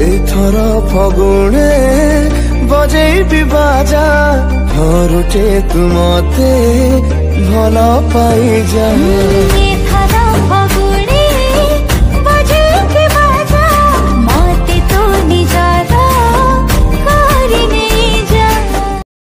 एथर फगुणे बजेबी बाजा घरुटे तु मते भल पाई जा।